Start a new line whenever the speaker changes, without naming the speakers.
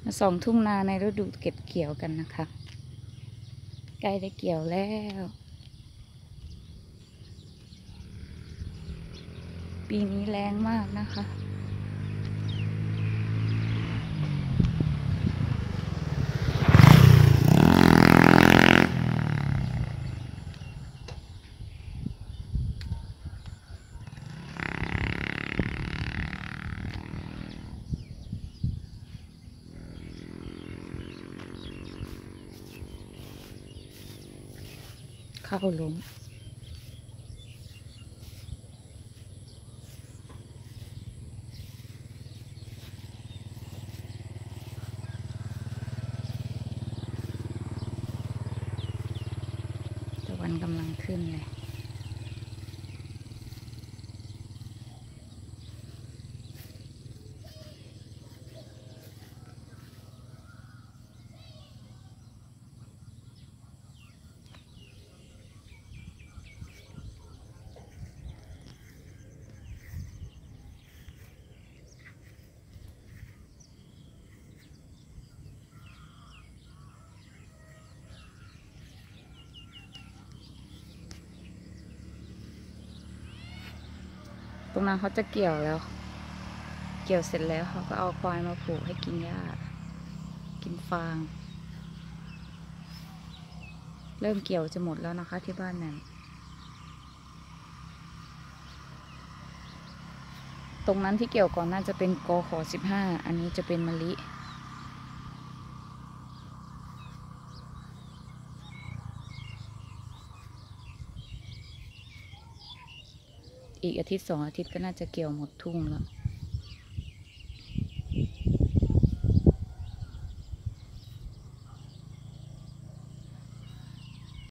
มาส่องทุ่งนาในฤดูเก็บเกี่ยวกันนะคะใกล้ได้เกี่ยวแล้ว ปีนี้แรงมากนะคะเข้าหลุมตะวันกำลังขึ้นเลยตรงนั้นเขาจะเกี่ยวแล้ว เกี่ยวเสร็จแล้วเขาก็เอาควายมาผูกให้กินหญ้ากินฟาง เริ่มเกี่ยวจะหมดแล้วนะคะที่บ้านนั้นตรงนั้นที่เกี่ยวก่อนน่าจะเป็นกข15อันนี้จะเป็นมะลิอีกอาทิตย์2 อาทิตย์ก็น่าจะเกี่ยวหมดทุ่งแล้ว